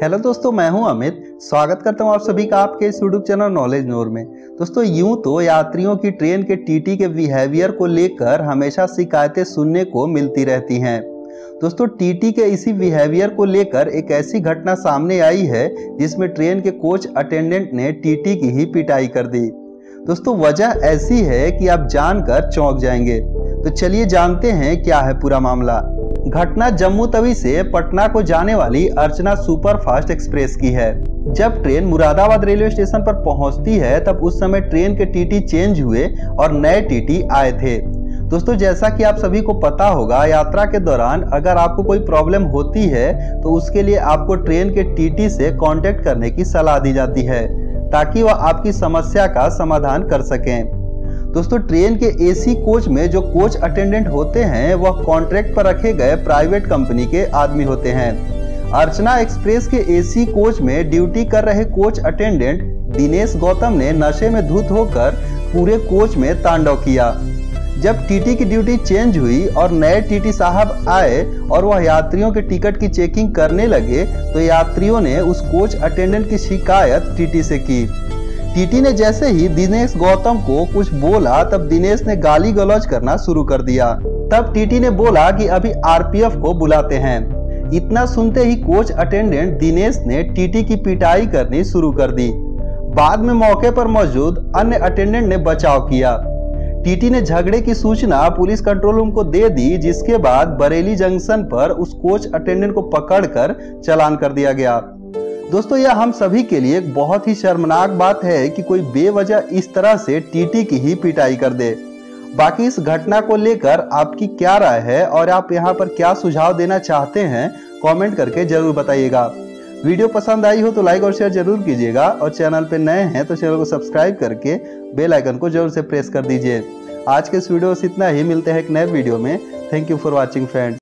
Hello दोस्तों, मैं हूं अमित। स्वागत करता हूं आप सभी का आपके इस यूट्यूब चैनल नॉलेज नोर में। दोस्तों, यूं तो यात्रियों की ट्रेन के टीटी के बिहेवियर को लेकर हमेशा शिकायतें सुनने को मिलती रहती हैं। दोस्तों, टीटी के इसी बिहेवियर को लेकर एक ऐसी घटना सामने आई है जिसमें ट्रेन के कोच अटेंडेंट ने टीटी की ही पिटाई कर दी। दोस्तों, वजह ऐसी है कि आप जानकर चौंक जाएंगे। तो चलिए जानते हैं क्या है पूरा मामला। घटना जम्मू तवी से पटना को जाने वाली अर्चना सुपरफास्ट एक्सप्रेस की है। जब ट्रेन मुरादाबाद रेलवे स्टेशन पर पहुंचती है तब उस समय ट्रेन के टीटी चेंज हुए और नए टीटी आए थे। दोस्तों, जैसा कि आप सभी को पता होगा, यात्रा के दौरान अगर आपको कोई प्रॉब्लम होती है तो उसके लिए आपको ट्रेन के टीटी से कांटेक्ट करने की सलाह दी जाती है ताकि वह आपकी समस्या का समाधान कर सकें। दोस्तों, ट्रेन के एसी कोच में जो कोच अटेंडेंट होते हैं वह कॉन्ट्रैक्ट पर रखे गए प्राइवेट कंपनी के आदमी होते हैं। अर्चना एक्सप्रेस के एसी कोच में ड्यूटी कर रहे कोच अटेंडेंट दिनेश गौतम ने नशे में धुत होकर पूरे कोच में तांडव किया। जब टीटी की ड्यूटी चेंज हुई और नए टीटी साहब आए और वह यात्रियों के टिकट की चेकिंग करने लगे तो यात्रियों ने उस कोच अटेंडेंट की शिकायत टीटी से की। टीटी ने जैसे ही दिनेश गौतम को कुछ बोला तब दिनेश ने गाली गलौज करना शुरू कर दिया। तब टीटी ने बोला कि अभी आरपीएफ को बुलाते हैं। इतना सुनते ही कोच अटेंडेंट दिनेश ने टीटी की पिटाई करनी शुरू कर दी। बाद में मौके पर मौजूद अन्य अटेंडेंट ने बचाव किया। टीटी ने झगड़े की सूचना पुलिस कंट्रोल रूम को दे दी, जिसके बाद बरेली जंक्शन पर उस कोच अटेंडेंट को पकड़कर चालान कर दिया गया। दोस्तों, यह हम सभी के लिए एक बहुत ही शर्मनाक बात है कि कोई बेवजह इस तरह से टीटी की ही पिटाई कर दे। बाकी इस घटना को लेकर आपकी क्या राय है और आप यहाँ पर क्या सुझाव देना चाहते हैं, कमेंट करके जरूर बताइएगा। वीडियो पसंद आई हो तो लाइक और शेयर जरूर कीजिएगा और चैनल पे नए हैं तो चैनल को सब्सक्राइब करके बेल आइकन को जरूर से प्रेस कर दीजिए। आज के इस वीडियो से इतना ही, मिलते हैं एक नए वीडियो में। Thank you for watching friends.